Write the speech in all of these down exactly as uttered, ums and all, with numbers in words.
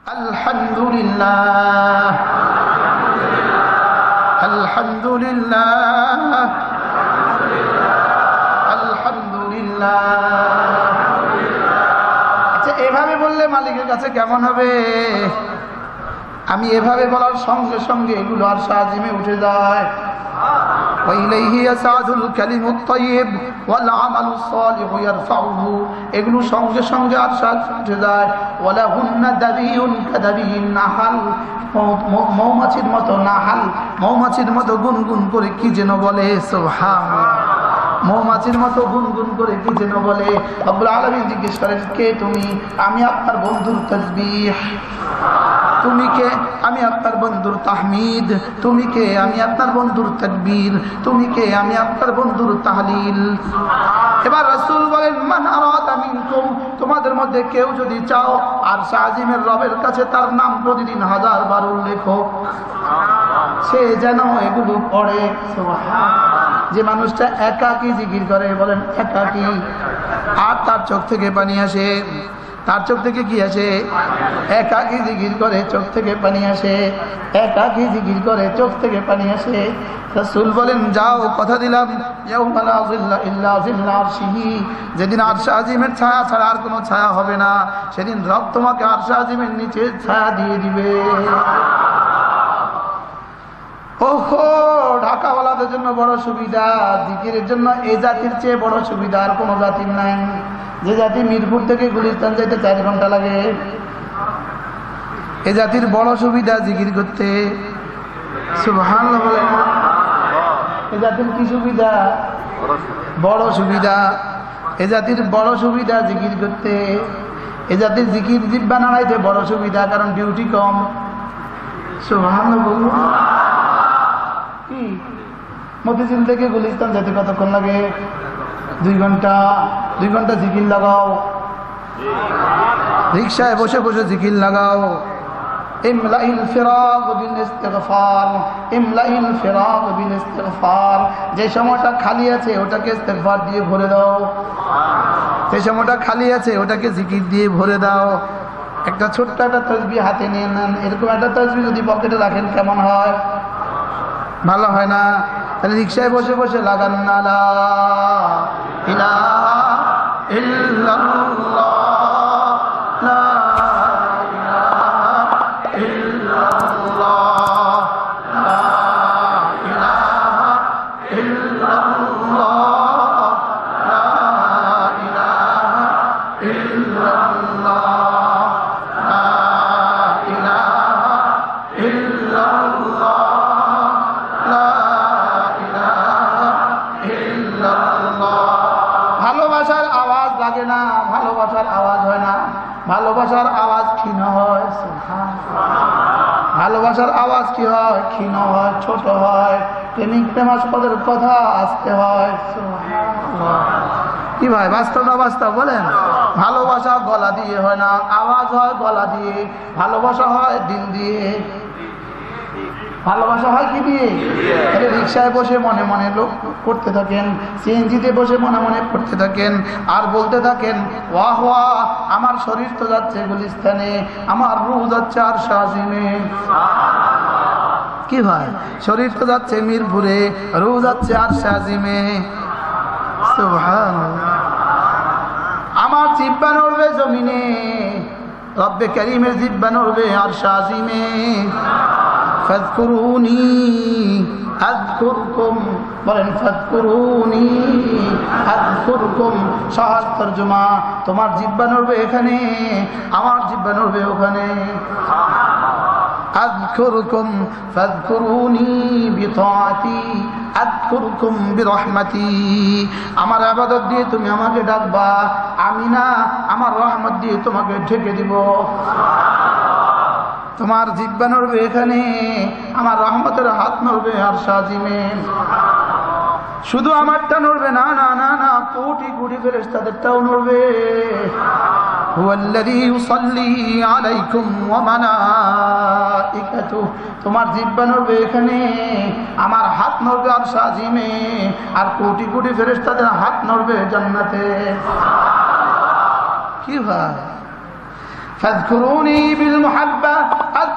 আলহামদুলিল্লাহ আলহামদুলিল্লাহ আলহামদুলিল্লাহ। আচ্ছা, এভাবে বললে মালিকের কাছে কেমন হবে? আমি এভাবে বলার সঙ্গে সঙ্গে এগুলো আর সাজিমে উঠে যায়। وإليه يصعد الكلم الطيب والعمل الصالح يرفعه, এগুলো সঙ্গে সঙ্গে আর সাজ উঠে যায়। ولهن دبي كدبي النحل, মৌমাছির মতো নাহাল, মৌমাছির মতো গুনগুন করে কি যেন বলে, সুবহানাল্লাহ, মৌমাছির মতো গুনগুন করে কি যেন বলে। রব্বুল আলামিন জিজ্ঞেস করেন, কে তুমি? আমি আপনার বন্ধুর তাসবিহ। তুমি কে? আমি আপনার বন্ধুর তাহমিদ। তুমি কে? আমি আপনার বন্ধুর তাকবীর। তুমি কে? আমি আপনার বন্ধুর তাহলিল। এবার রাসূল বলেন, মান আরাদা মিনকুম, তোমাদের মধ্যে কেউ যদি চাও আর শাহিমের রবের কাছে তার নাম প্রতিদিন হাজার বার উল্লেখ হোক, সে যেন এগুলো পড়ে। সুবহানাল্লাহ। যে মানুষটা একাকী জিকির করে, বলেন একাকী, আর তার চোখ থেকে পানি আসে, তার চোখ থেকে কি আসে? একাকী জিকির করে চোখ থেকে পানি আসে, একাকী জিকির করে চোখ থেকে পানি আসে। রাসূল বলেন, যাও, কথা দিলাম, ইয়াউমা লা যিল্লা ইল্লা যিল্লা আরশিহি, যেদিন আরশ আজিমের ছায়া ছাড়া আর কোনো ছায়া হবে না, সেদিন রব তোমাকে আরশ আজিমের নিচে ছায়া দিয়ে দিবে। ওহো, ঢাকাওয়ালাদের জন্য বড় সুবিধা, জিকিরের জন্য এই জাতির চেয়ে বড় সুবিধা আর কোনো জাতির নাই। যে জাতি মিরপুর থেকে গুলিস্তান যাইতে চার ঘন্টা লাগে, এ জাতির বড় সুবিধা জিকির করতে। সুবহানাল্লাহ বলেন। এ জাতির কি সুবিধা? বড় সুবিধা। এ জাতির বড় সুবিধা জিকির করতে। এ জাতির জিকির জিহ্বা নাড়াইতে বড় সুবিধা, কারণ ডিউটি কম। সুবহানাল্লাহ বলুন। কি মতিঝিল থেকে গুলিস্তান যেতে কতক্ষণ লাগে? দুই ঘন্টা। দুই ঘন্টা জিকির লাগাও, রিক্সায় বসে বসে জিকির লাগাও। ইমলাইল ফিরাগ বিল ইস্তিগফার, ইমলাইল ফিরাগ বিল ইস্তিগফার, যে সময়টা খালি আছে ওটাকে ইস্তিগফার দিয়ে ভরে দাও, যে সময়টা খালি আছে ওটাকে জিকির দিয়ে ভরে দাও। একটা ছোট্ট একটা তাসবিহ হাতে নিয়ে নেন, এরকম একটা তাসবিহ যদি পকেটে রাখেন কেমন হয়? ভালো হয় না? তাহলে রিক্সায় বসে বসে লাগান না, লা ইলাহা ইল্লাল্লাহ, লা ইলাহা ইল্লাল্লাহ, লা ইলাহা ইল্লাল্লাহ, লা ইলাহা ইল্লাল্লাহ, লা ইলাহা ইল্লাল্লাহ। ভালোবাসার আওয়াজ লাগে না, ভালোবাসার আওয়াজ হয় না, ভালোবাসার আওয়াজ ক্ষীণ হয়। ভালোবাসার আওয়াজ কি হয়? ক্ষীণ হয়, ছোট হয়। প্রেমিক প্রেমাস্পদের কথা আসতে হয়। কি ভাই, বাস্তব না বাস্তব বলেন? ভালোবাসা গলা দিয়ে হয় না, আওয়াজ হয় গলা দিয়ে। ভালোবাসা হয় দিল দিয়ে। ভালোবাসা হয় কি দিয়ে? রিক্সায় বসে মনে মনে লোক করতে থাকেন, সিএনজিতে বসে মনে মনে করতে থাকেন, আর বলতে থাকেন, ওয়াহ ওয়াহ, আমার শরীর তো যাচ্ছে গুলিস্তানে, আমার রূহ যাচ্ছে আরশ আজিমে। কি ভাই, শরীর তো যাচ্ছে মিরপুরে, রূহ যাচ্ছে আরশ আজিমে। সুবহানাল্লাহ। আমার জিহ্বা নড়বে জমিনে, রব্বে কারীমের জিহ্বা নড়বে আরশ আজিমে। ফাযকুরুনি আযকুরকুম, বলেন ফাযকুরুনি আযকুরকুম। সহজ তরজমা, তোমার জিহ্বা নড়বে এখানে, আমার জিহ্বা নড়বে ওখানে। আযকুরকুম ফাযকুরুনি বিতাআতি আযকুরকুম বিরহমাতি, আমার ইবাদত দিয়ে তুমি আমাকে ডাকবা, আমি না আমার রহমত দিয়ে তোমাকে ঢেকে দিব। তোমার জিহ্বা নড়বে এখানে, আমার রহমতের হাত নড়বে আরশ আজিমে। শুধু আমারটা নড়বে না, না না না, কোটি কোটি ফেরেশতাদেরটাও নড়বে। হুয়াল্লাযী ইউসাল্লি আলাইকুম ওয়া মালাইকাতুহু, তোমার জিহ্বা নড়বে এখানে, আমার হাত নড়বে আরশ আজিমে, আর কোটি কোটি ফেরেশতাদের হাত নড়বে জান্নাতে। কি ভাই, ফাযকুরুনি বিল মুহাব্বা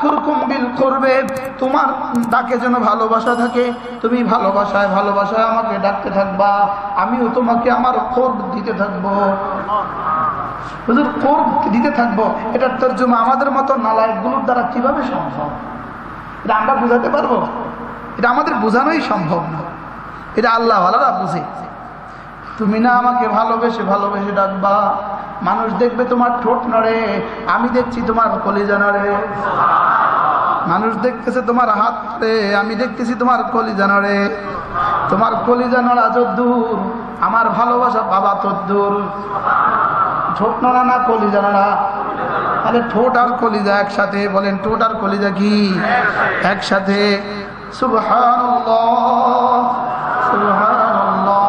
আযকুরকুম বিল কুরবে, তোমার ডাকে যেন ভালোবাসা থাকে, তুমি ভালোবাসায় ভালোবাসায় আমাকে ডাকতে থাকবা, আমিও তোমাকে আমার কুরব দিতে থাকবো। হুজুর কুরব দিতে থাকবো, এটার তরজমা আমাদের মতো নালায়েকগুলোর দ্বারা কিভাবে সম্ভব? এটা আমরা বুঝাতে পারবো? এটা আমাদের বোঝানোই সম্ভব না, এটা আল্লাহ ওয়ালারা বুঝে। তুমি না আমাকে ভালোবেসে ভালোবেসে ডাকবা, মানুষ দেখবে তোমার ঠোঁট নড়ে, আমি দেখছি তোমার কলিজা নড়ে। মানুষ দেখতেছে তোমার হাত নড়ে, আমি দেখতেছি তোমার কলিজা নড়ে। তোমার কলিজা নড়া যদ্দূর, আমার ভালোবাসা পাবা তদ্দূর। ঠোঁট নড়া না কলিজা নড়া? তাহলে ঠোঁট আর কলিজা একসাথে বলেন, ঠোঁট আর কলিজা কি একসাথে? সুবহানাল্লাহ সুবহানাল্লাহ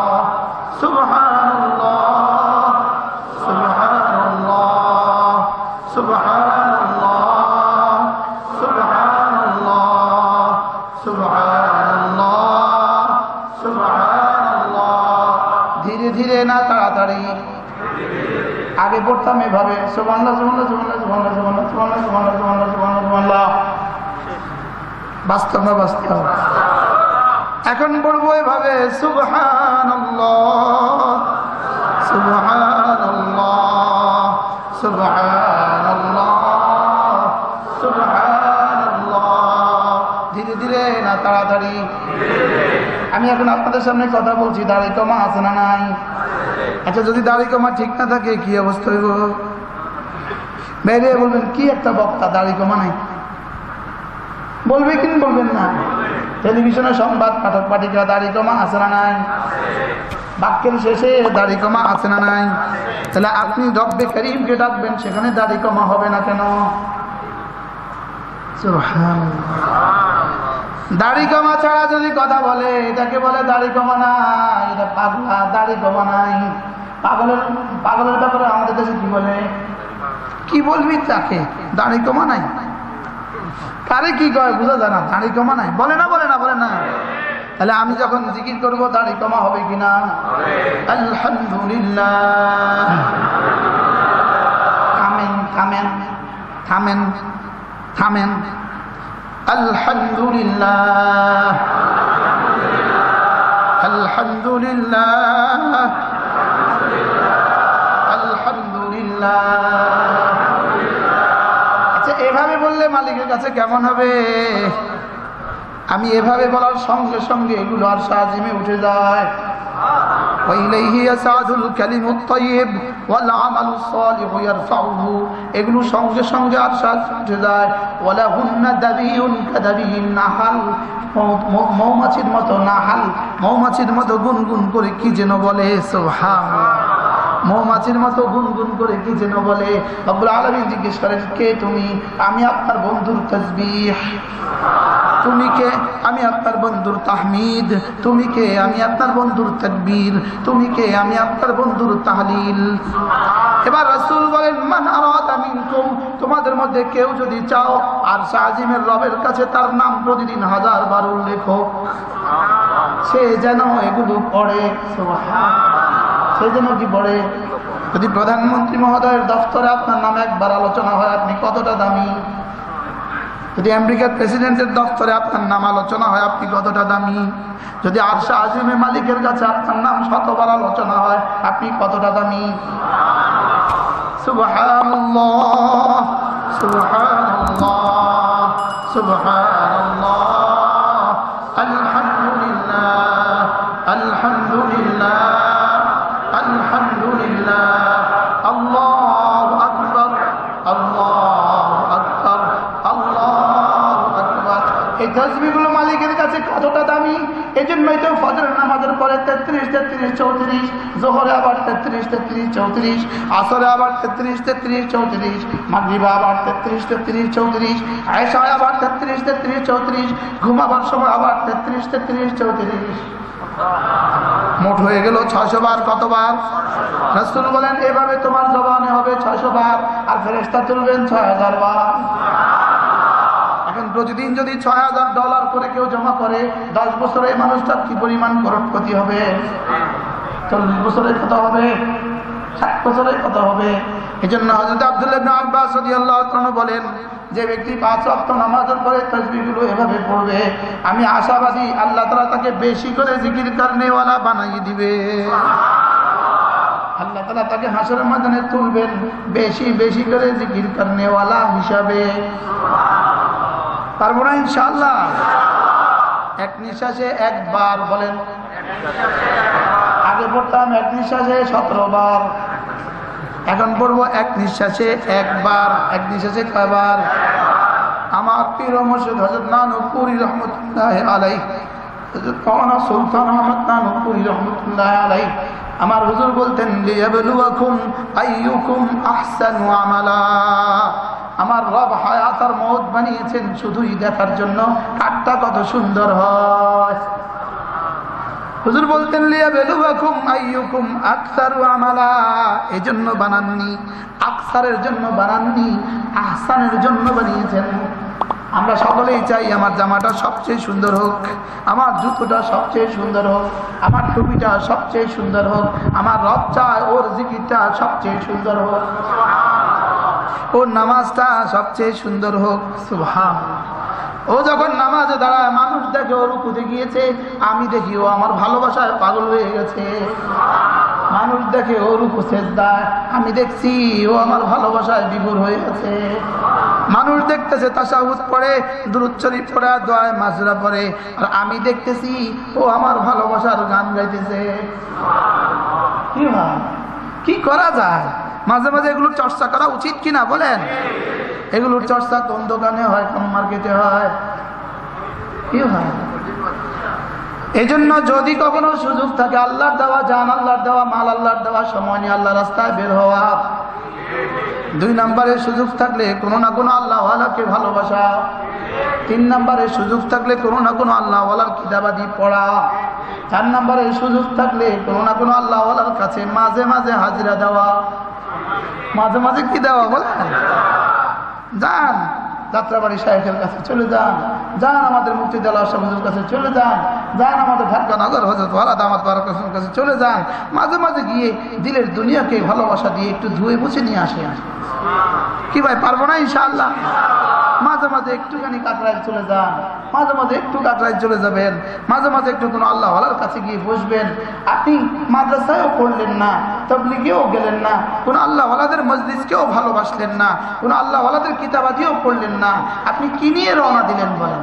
সুবহানাল্লাহ সুবহানাল্লাহ সুবহানাল্লাহ সুবহানাল্লাহ সুবহানাল্লাহ সুবহানাল্লাহ। ধীরে ধীরে না তাড়াতাড়ি? আগে পড়তাম এভাবে, সুবহানাল্লাহ সুবহানাল্লাহ সুবহানাল্লাহ সুবহানাল্লাহ সুবহানাল্লাহ সুবহানাল্লাহ সুবহানাল্লাহ সুবহানাল্লাহ সুবহানাল্লাহ। বাস্তব না বাস্তব? এখন পড়বো এভাবে, সুবহানাল্লাহ সুবহানাল্লাহ সুবহানাল্লাহ সুবহানাল্লাহ। ধীরে ধীরে না তাড়াতাড়ি? আমি এখন আপনাদের সামনে কথা বলছি, দাড়ি কমা আছে না নাই? আচ্ছা, যদি দাড়ি কমা ঠিক না থাকে কি অবস্থা হইব? বেরিয়ে বলবেন কি একটা বক্তা, দাড়ি কমা নাই। বলবে কি বলবেন না? টেলিভিশনে সংবাদ পাঠক পাঠিকা দাড়ি কমা আছে না নাই? বাক্যের শেষে দাড়ি কমা আছে না নাই? তাহলে আপনি রব্বে করিমকে ডাকবেন, সেখানে দাড়ি কমা হবে না কেন? দাড়ি কমা ছাড়া যদি কথা বলে এটাকে বলে দাড়ি কমা নাই, এটা পাগলা, দাড়ি কমা নাই। পাগলের পাগলের ব্যাপারে আমাদের দেশে কি বলে? কি বলবি তাকে? দাড়ি কমা নাই। কারে কি কয় বুঝা যায় না, দাড়ি কমা নাই বলে না, বলে না, বলে না। তাহলে আমি যখন জিকির করব দাড়ি কমা হবে কিনা? আলহামদুলিল্লাহ। থামেন থামেন থামেন থামেন। আলহামদুলিল্লাহ আলহামদুলিল্লাহ আলহামদুলিল্লাহ। আচ্ছা, এভাবে বললে মালিকের কাছে কেমন হবে? আমি এভাবে বলার সঙ্গে সঙ্গে এগুলো আর সাজিমে উঠে যায়। وإليه يصعد الكلم الطيب والعمل الصالح يرفعه, এগুলো সঙ্গে সঙ্গে আর সাজ উঠে যায়। ولهن دبي كدبي النحل, মৌমাছির মতো নাহাল, মৌমাছির মতো গুনগুন করে কি যেন বলে, সুবহানাল্লাহ। মৌমাছির মতো গুনগুন করে কি যেন বলে। রব্বুল আলামিন জিজ্ঞেস করেন, কে তুমি? আমি আপনার বন্ধুর তাসবিহ। তুমি কে? আমি আপনার বন্ধুর তাহমিদ। তুমি কে? আমি আপনার বন্ধুর তাকবীর। তুমি কে? আমি আপনার বন্ধুর তাহলিল। এবার রাসূল বলেন, মান আরাদা মিনকুম, তোমাদের মধ্যে কেউ যদি চাও আর সাজিমের রবের কাছে তার নাম প্রতিদিন হাজার বার উল্লেখ হোক, সে যেন এগুলো পড়ে। সুবহানাল্লাহ। সে যেন কি পড়ে? যদি প্রধানমন্ত্রী মহোদয়ের দফতরে আপনার নাম একবার আলোচনা হয়, আপনি কতটা দামি? যদি আমেরিকার প্রেসিডেন্টের দপ্তরে আপনার নাম আলোচনা হয়, আপনি কতটা দামি? যদি আরশে আজিমে মালিকের কাছে আপনার নাম শতবার আলোচনা হয়, আপনি কতটা দামি? সুবহানাল্লাহ সুবহানাল্লাহ সুবহানাল্লাহ আলহামদুলিল্লাহ আলহামদুলিল্লাহ আলহামদুলিল্লাহ আল্লাহু আকবার আল্লাহু আকবার আল্লাহু আকবার। এই তাসবিহগুলো মালিকের কাছে কতটা দামি! এই জন্যই তো ফজরের নামাজের পরে তেত্রিশ তেত্রিশ চৌত্রিশ, জোহরে আবার তেত্রিশ তেত্রিশ চৌত্রিশ, আসরে আবার তেত্রিশ তেত্রিশ চৌত্রিশ, মাগরিবে আবার তেত্রিশ তেত্রিশ চৌত্রিশ, আয়েশায় আবার তেত্রিশ তেত্রিশ চৌত্রিশ, ঘুমাবার সময় আবার তেত্রিশ তেত্রিশ চৌত্রিশ। মোট হয়ে গেল ছয়শো বার। কতবার? রাসূল বলেন, এভাবে তোমার জবানে হবে ছয়শো বার, আর ফেরেশতা তুলবেন ছয় হাজার বার। এখন প্রতিদিন যদি ছয় হাজার ডলার করে কেউ জমা করে, দশ বছরে এই মানুষটার কি পরিমাণ করোড়পতি হবে? চল্লিশ বছরে কত হবে? ষাট বছরে কত হবে? এজন্য হযরত আব্দুল্লাহ ইবনে আব্বাস রাদিয়াল্লাহু তাআলা বলেন, যে ব্যক্তি পাঁচ ওয়াক্ত নামাজের পরে তাসবিহগুলো এভাবে পড়বে, আমি আশাবাদী আল্লাহ তাআলা তাকে বেশি করে জিকির করনেওয়ালা বানিয়ে দিবে। আল্লাহ তাআলা তাকে হাসরের ময়দানে তুলবেন বেশি বেশি করে জিকির করনেওয়ালা হিসাবে। পারবো না ইনশাআল্লাহ? এক নিঃশ্বাসে একবার বলেন। আগে পড়তাম এক নিঃশ্বাসে সতেরো বার, এখন পড়বো এক নিঃশ্বাসে একবার। এক নিঃশ্বাসে কয়বার? আমার পীর মুর্শিদ হযরত নানুপুরি রহমতুল্লাহ আলাইহি, হযরত মাওলানা সুলতান আহমদ নানুপুরি রহমতুল্লাহ আলাইহি আমার হুজুর বলতেন, লিয়াবলুয়াকুম আইয়ুকুম আহসানু আমালা। আমার রব হায়াত আর মওত বানিয়েছেন শুধুই দেখার জন্য কারটা কত সুন্দর হয়। হুজুর বলতেন, লিয়াবলুয়াকুম আইয়ুকুম আকসারু আমালা, এজন্য বানাননি, আকসারের জন্য বানাননি, আহসানের জন্য বানিয়েছেন। আমরা সকলেই চাই আমার জামাটা সবচেয়ে সুন্দর হোক, আমার জুতোটা সবচেয়ে সুন্দর হোক, আমার টুপিটা সবচেয়ে সুন্দর হোক, আমার রব চায় ওর জিকিরটা সবচেয়ে সুন্দর হোক, ওর নামাজটা সবচেয়ে সুন্দর হোক। সুবহানাল্লাহ। ও যখন নামাজে দাঁড়ায় মানুষ দেখে ও রুকুতে গিয়েছে, আমি দেখি ও আমার ভালোবাসায় পাগল হয়ে গেছে। মানুষ দেখে ও রুকু সেজদায়, আমি দেখছি ও আমার ভালোবাসায় বিভোর হয়ে গেছে। মানুষ দেখতেছে তাশাহুদ পড়ে, দুরূদ শরীফ পড়ে, দোয়া মাজরা পড়ে, আর আমি দেখতেছি ও আমার ভালোবাসার গান গাইতেছে। কি হয়, কি করা যায়? মাঝে মাঝে এগুলোর চর্চা করা উচিত কিনা বলেন? এগুলোর চর্চা কোন দোকানে হয়, কোন মার্কেটে হয়, কি হয়? এই জন্য যদি কখনো সুযোগ থাকে আল্লাহর দেওয়া জান, আল্লাহর দেওয়া মাল, আল্লাহর দেওয়া সময় নিয়ে আল্লাহ রাস্তায় বের হওয়া। দুই নম্বরের সুযোগ থাকলে কোনো না কোনো আল্লাহওয়ালাকে ভালোবাসা। তিন নম্বরের সুযোগ থাকলে কোনো না কোনো আল্লাহওয়ালার কিতাবাদি পড়া। চার নম্বরের সুযোগ থাকলে কোনো না কোনো আল্লাহওয়ালার কাছে মাঝে মাঝে হাজিরা দেওয়া। মাঝে মাঝে কি দেওয়া বলেন? যান যাত্রাবাড়ি সাহেবের কাছে চলে যান, যান আমাদের মুক্তিদুল্লাহ সাহেবের কাছে চলে যান, যান আমাদের ঢাকা নগর হযরত ওয়ালা দামাত বারাকাতুহুর কাছে চলে যান। মাঝে মাঝে গিয়ে দিলের দুনিয়াকে ভালোবাসা দিয়ে একটু ধুয়ে মুছে নিয়ে আসে। কি ভাই, পারবো না ইনশাআল্লাহ? মাঝে মাঝে একটুখানি কাকরাইল চলে যান, মাঝে মাঝে একটু কাকরাইল চলে যাবেন, মাঝে মাঝে একটু কোনো আল্লাহ ওয়ালার কাছে গিয়ে বসবেন। আপনি মাদ্রাসায়ও পড়লেন না, তাবলীগেও গেলেন না, কোনো আল্লাহ ওয়ালাদের মজলিসকেও ভালোবাসলেন না, কোনো আল্লাহ ওয়ালাদের কিতাবাদিও পড়লেন না, আপনি কি নিয়ে রওনা দিলেন বলেন?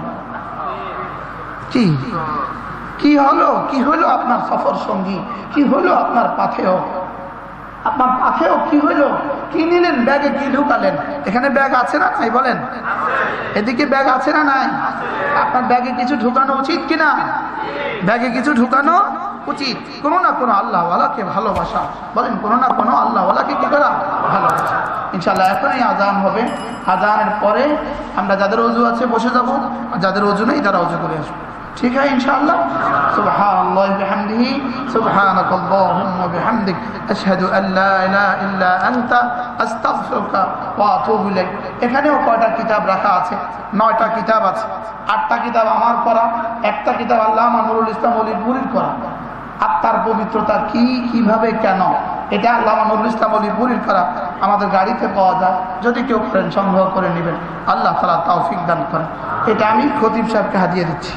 কি কি হলো? কি হলো আপনার সফর সঙ্গী? কি হলো আপনার পাথেও? আপনার পাথেও কি হলো? কি নিলেন? ব্যাগে কি ঢুকালেন? এখানে ব্যাগ আছে না নাই বলেন? এদিকে ব্যাগ আছে না নাই? আপনার ব্যাগে কিছু ঢুকানো উচিত কিনা? ব্যাগে কিছু ঢুকানো উচিত। কোনো না কোনো আল্লাহওয়ালাকে ভালোবাসা, বলেন কোনো না কোনো আল্লাহওয়ালাকে কি করা? ভালোবাসা। ইনশাআল্লাহ এখনই আজান হবে, আজানের পরে আমরা যাদের ওযু আছে বসে যাব, আর যাদের ওযু নেই তারা ওযু করে আসবো। ठीक है इंशाअल्लाह। सुब्हानल्लाह बिहम्दिही सुब्हानकल्लाहुम्मा बिहम्दिक अशहादु अन ला इलाहा इल्ला अंता আস্তাগফিরুকা ওয়া আতুবু ইলাইক। এখানেও কয়টা কিতাব রাখা আছে? নয়টা কিতাব আছে। আটটা কিতাব আমার পড়া, একটা কিতাব আল্লামা নুরুল ইসলাম অলিপুরীর করা। আত্মার পবিত্রতা কি, কিভাবে, কেন, এটা আল্লামা নুরুল ইসলাম অলিপুরীর করা। আমাদের গাড়িতে পাওয়া যায়, যদি কেউ করেন সংগ্রহ করে নেবেন, আল্লাহ তাআলা তৌফিক দান করেন। এটা আমি খতিব সাহেবকে হাদিয়া দিচ্ছি।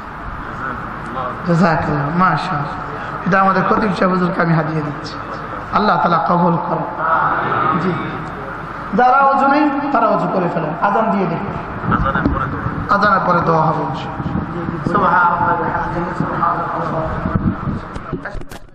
জাযাকাল্লাহ, মাশাআল্লাহ। এটা আমাদের খতিব সাহেব হুজুরকে আমি হাদিয়া দিচ্ছি। আল্লাহ তাআলা কবুল করেন। জি, যারা ওযু নেই তারা ওযু করে ফেলেন। আযান দিয়ে দিন, আযানের পরে দোয়া হবে। সুবহানাল্লাহ।